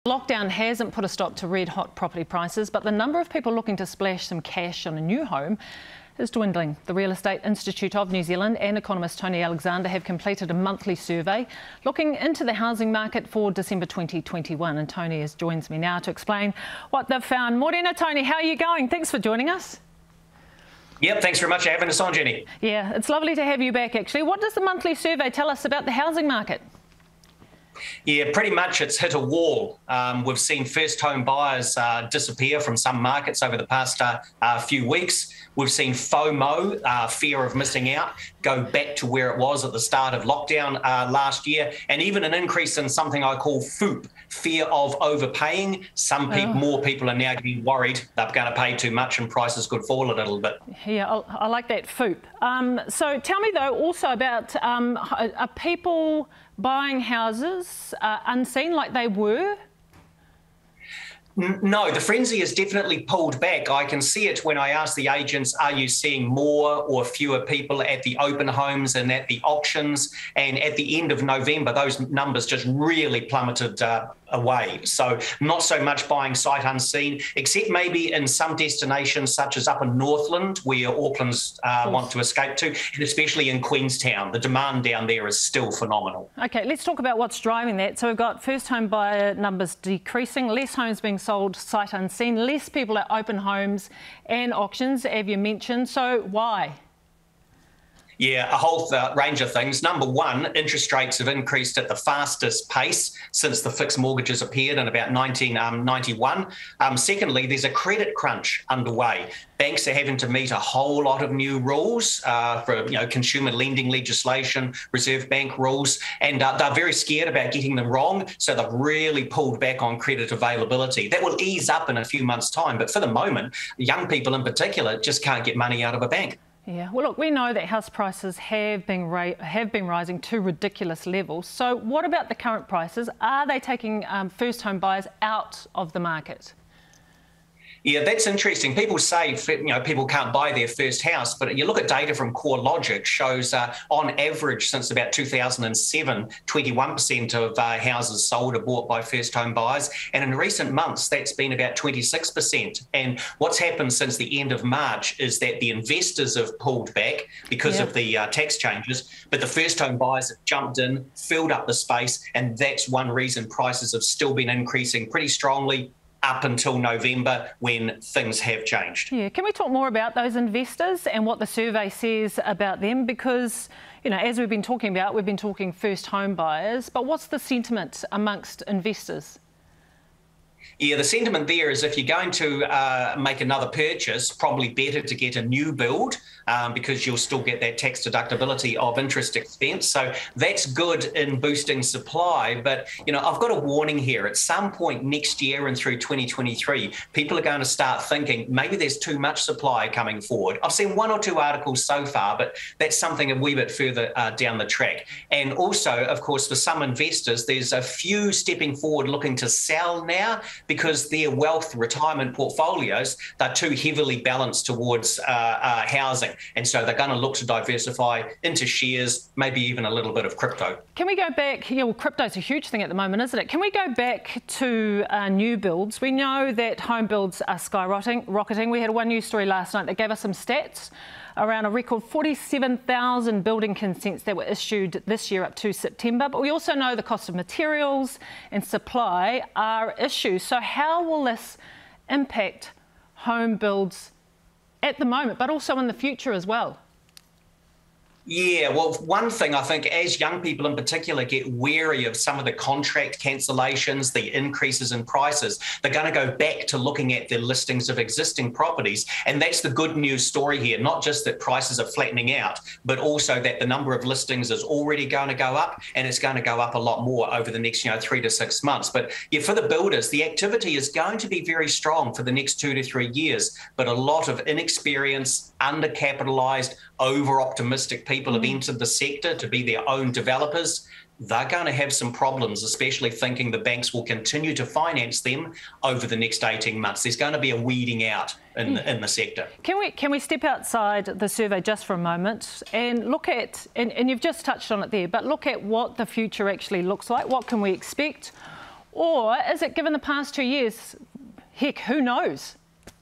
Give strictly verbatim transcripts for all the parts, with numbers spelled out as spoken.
Lockdown hasn't put a stop to red-hot property prices, but the number of people looking to splash some cash on a new home is dwindling. The Real Estate Institute of New Zealand and economist Tony Alexander have completed a monthly survey looking into the housing market for December twenty twenty-one. And Tony is, joins me now to explain what they've found. Morena, Tony, how are you going? Thanks for joining us. Yep, thanks very much for having us on, Jenny. Yeah, it's lovely to have you back, actually. What does the monthly survey tell us about the housing market? Yeah, pretty much it's hit a wall. Um, we've seen first home buyers uh, disappear from some markets over the past uh, uh, few weeks. We've seen FOMO, uh, fear of missing out, go back to where it was at the start of lockdown uh, last year, and even an increase in something I call FOOP, fear of overpaying. Some people, oh. more people are now getting worried they're going to pay too much and prices could fall a little bit. Yeah, I, I like that FOOP. Um, so tell me though also about um, are people buying houses uh, unseen like they were? No, the frenzy has definitely pulled back. I can see it when I ask the agents, are you seeing more or fewer people at the open homes and at the auctions? And at the end of November, those numbers just really plummeted uh, away. So not so much buying sight unseen, except maybe in some destinations such as up in Northland, where Auckland's uh, want to escape to, and especially in Queenstown. The demand down there is still phenomenal. OK, let's talk about what's driving that. So we've got first home buyer numbers decreasing, less homes being sold sight unseen, less people at open homes and auctions, as you mentioned. So why? Yeah, a whole th- range of things. Number one, interest rates have increased at the fastest pace since the fixed mortgages appeared in about nineteen ninety-one. Um, secondly, there's a credit crunch underway. Banks are having to meet a whole lot of new rules uh, for you know consumer lending legislation, Reserve Bank rules, and uh, they're very scared about getting them wrong, so they've really pulled back on credit availability. That will ease up in a few months' time, but for the moment, young people in particular just can't get money out of a bank. Yeah, well, look, we know that house prices have been ra- have been rising to ridiculous levels. So what about the current prices? Are they taking um, first home buyers out of the market? Yeah, that's interesting. People say, you know, people can't buy their first house, but you look at data from CoreLogic shows uh, on average since about two thousand seven, twenty-one percent of uh, houses sold are bought by first home buyers. And in recent months, that's been about twenty-six percent. And what's happened since the end of March is that the investors have pulled back because yep. of the uh, tax changes, but the first home buyers have jumped in, filled up the space, and that's one reason prices have still been increasing pretty strongly up until November when things have changed. Yeah, can we talk more about those investors and what the survey says about them? Because, you know, as we've been talking about, we've been talking first home buyers, but what's the sentiment amongst investors? Yeah, the sentiment there is if you're going to uh, make another purchase, probably better to get a new build um, because you'll still get that tax deductibility of interest expense. So that's good in boosting supply. But, you know, I've got a warning here. At some point next year and through twenty twenty-three, people are going to start thinking maybe there's too much supply coming forward. I've seen one or two articles so far, but that's something a wee bit further uh, down the track. And also, of course, for some investors, there's a few stepping forward looking to sell now, because their wealth retirement portfolios, they're too heavily balanced towards uh, uh, housing. And so they're going to look to diversify into shares, maybe even a little bit of crypto. Can we go back? Yeah, well, crypto's a huge thing at the moment, isn't it? Can we go back to uh, new builds? We know that home builds are skyrocketing. Rocketing. We had one news story last night that gave us some stats around a record forty-seven thousand building consents that were issued this year up to September. But we also know the cost of materials and supply are issues. So how will this impact home builds at the moment, but also in the future as well? Yeah, well, one thing I think as young people in particular get wary of some of the contract cancellations, the increases in prices, they're going to go back to looking at their listings of existing properties. And that's the good news story here, not just that prices are flattening out, but also that the number of listings is already going to go up, and it's going to go up a lot more over the next, you know, three to six months. But yeah, for the builders, the activity is going to be very strong for the next two to three years, but a lot of inexperienced, undercapitalised, over-optimistic people have entered the sector to be their own developers. They're going to have some problems, especially thinking the banks will continue to finance them over the next eighteen months. There's going to be a weeding out in, the, in the sector. Can we can we step outside the survey just for a moment and look at, and, and you've just touched on it there, but look at what the future actually looks like. What can we expect? Or is it, given the past two years, heck, who knows?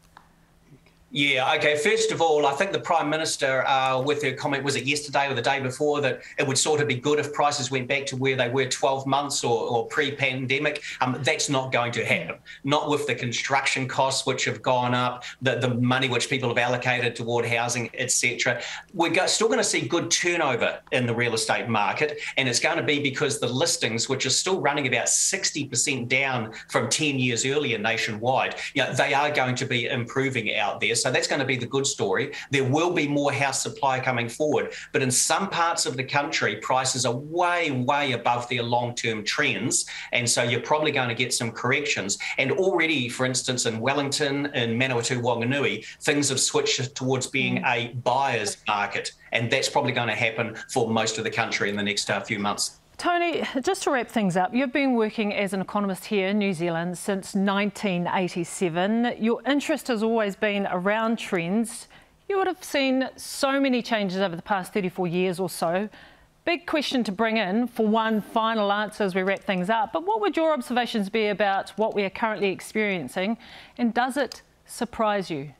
Yeah, okay. First of all, I think the Prime Minister, uh, with her comment, was it yesterday or the day before, that it would sort of be good if prices went back to where they were twelve months or, or pre-pandemic. Um, that's not going to happen. Not with the construction costs which have gone up, the, the money which people have allocated toward housing, et cetera. We're go still going to see good turnover in the real estate market, and it's going to be because the listings, which are still running about sixty percent down from ten years earlier nationwide, you know, they are going to be improving out there. So that's going to be the good story. There will be more house supply coming forward, but in some parts of the country, prices are way, way above their long-term trends, and so you're probably going to get some corrections. And already, for instance, in Wellington, in Manawatu, Wanganui, things have switched towards being a buyer's market, and that's probably going to happen for most of the country in the next uh, few months. Tony, just to wrap things up, you've been working as an economist here in New Zealand since nineteen eighty-seven. Your interest has always been around trends. You would have seen so many changes over the past thirty-four years or so. Big question to bring in for one final answer as we wrap things up, but what would your observations be about what we are currently experiencing, and does it surprise you?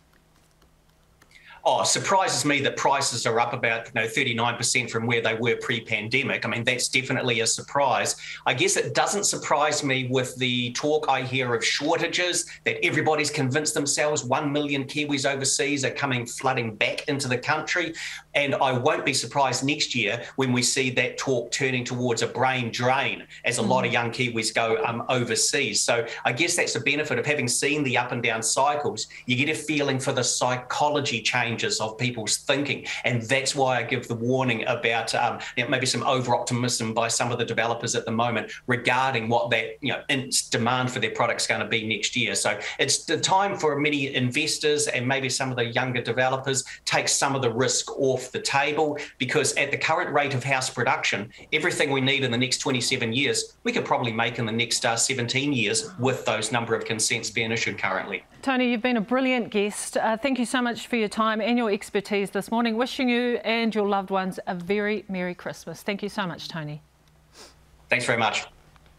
Oh, it surprises me that prices are up about you know, thirty-nine percent from where they were pre-pandemic. I mean, that's definitely a surprise. I guess it doesn't surprise me with the talk I hear of shortages, that everybody's convinced themselves one million Kiwis overseas are coming flooding back into the country. And I won't be surprised next year when we see that talk turning towards a brain drain as a mm. lot of young Kiwis go um, overseas. So I guess that's the benefit of having seen the up and down cycles. You get a feeling for the psychology change of people's thinking, and that's why I give the warning about um, you know, maybe some over-optimism by some of the developers at the moment regarding what that you know demand for their products is going to be next year. So it's the time for many investors and maybe some of the younger developers take some of the risk off the table, because at the current rate of house production, everything we need in the next twenty-seven years we could probably make in the next uh, seventeen years with those number of consents being issued currently. Tony, you've been a brilliant guest. Uh, thank you so much for your time and your expertise this morning. Wishing you and your loved ones a very Merry Christmas. Thank you so much, Tony. Thanks very much.